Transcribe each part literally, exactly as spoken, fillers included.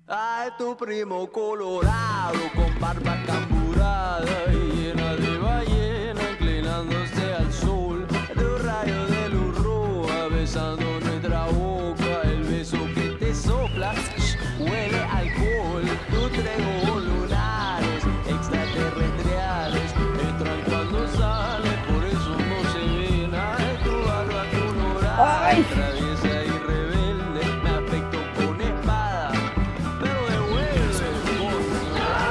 Ay, tu primo colorado con barba camburada y llena de ballena inclinándose al sol. De un rayo de luz roja besando nuestra boca, el beso que te sopla, shh, huele a alcohol. Tus tres ojos lunares, extraterrestriales, entran cuando sales, por eso no se ven. Ay, tu barba colorada, Ay. traviesa y rebelde, me afectó con espada, pero devuelve el coño.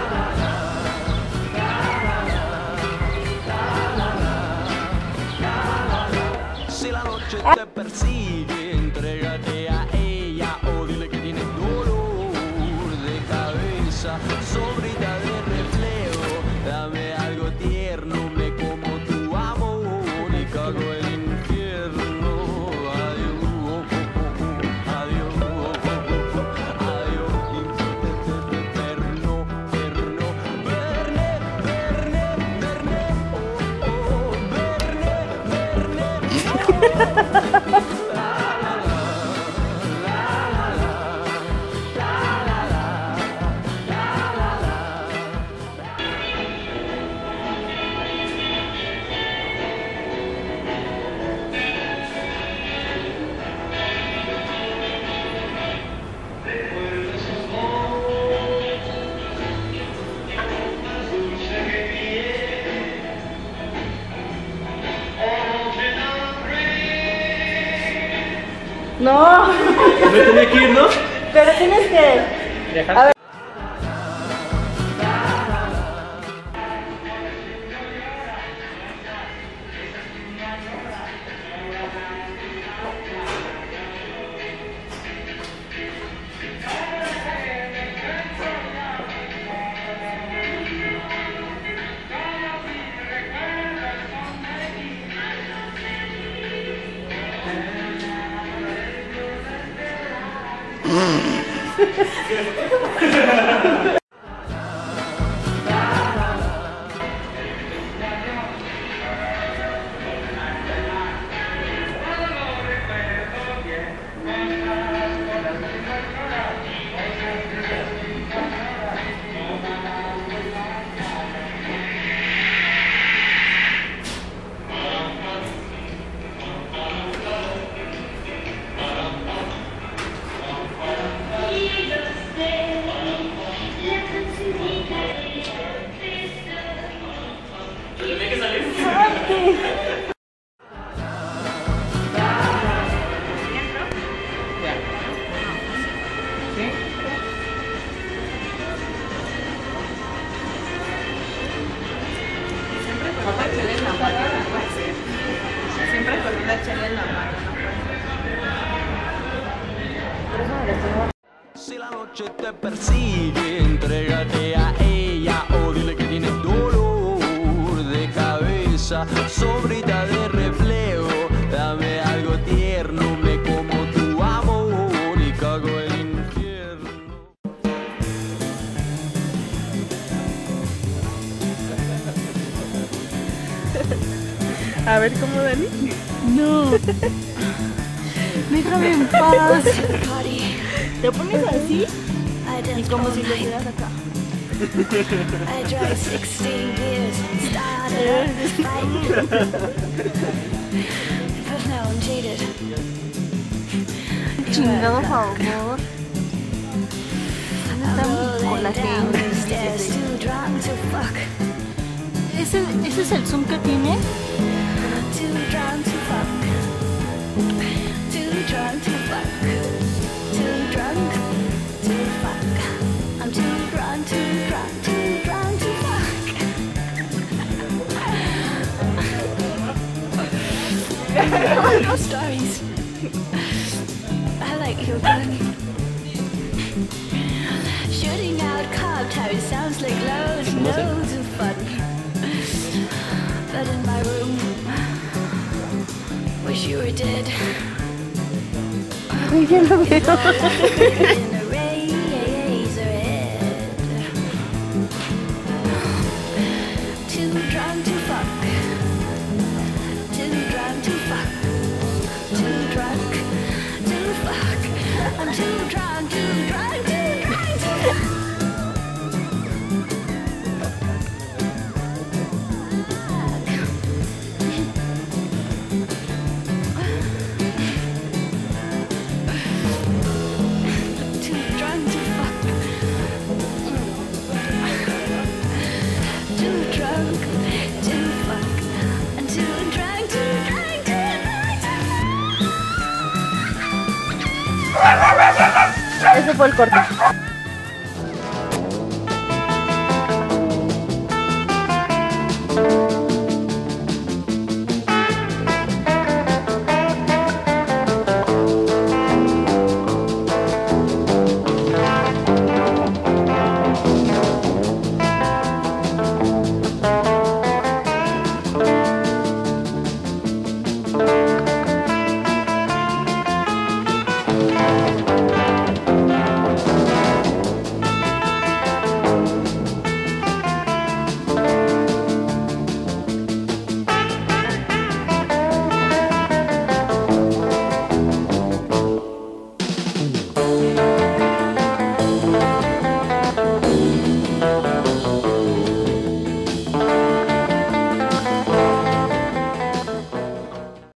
Si la noche te persigue, entrégate a ella o dile que tienes dolor de cabeza, sobrita de reflejo, dame algo tierno, me como tu amor y cago el infierno. Adiós, adiós, adiós, perno, perno, verne, verne, verne, oh, oh, verne, verne. No, ¿Me tenía que ir, no? pero tienes que... Dejar. A ver. Siempre con una chela en la mano, no puede. Si la noche te persigue, entrégate a ella o dile que tienes dolor de cabeza, sobrita de reflejo, dame algo tierno, me como tu amor y cago el infierno. A ver cómo, Dani. No. Déjame en paz. Te pones así y como si lo hicieras acá. Chingado favor. ¿Dónde está mi colágeno? ¿Ese, ¿Ese es el zoom que tiene? Stories. I like your gun. Shooting out cob towers sounds like loads, loads of fun. But in my room, wish you were dead. Ay, ya lo veo. In a razor head. Too drunk to fuck. Too drunk to fuck. Too drunk to fuck. I'm too drunk, too drunk, too drunk to fue el corte.